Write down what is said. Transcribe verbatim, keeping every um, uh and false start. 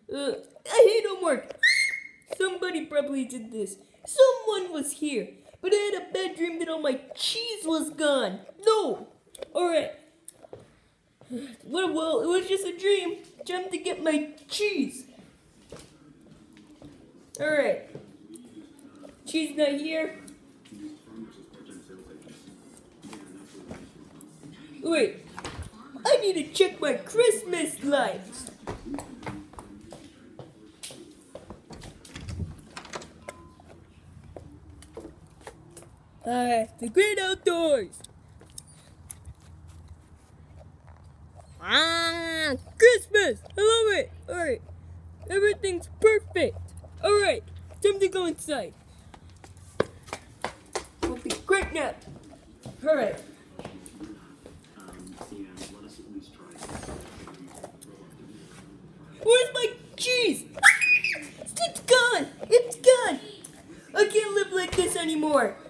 Uh, I hate homework. Somebody probably did this. Someone was here, but I had a bad dream that all my cheese was gone. No. All right. Well, well, it was just a dream. Time to get my cheese. All right. Cheese not here. Wait. I need to check my Christmas lights. Ah, the great outdoors. Ah, Christmas! I love it! Alright, everything's perfect. Alright, time to go inside. Will be great nap. Alright. Where's my cheese? It's gone! It's gone! I can't live like this anymore.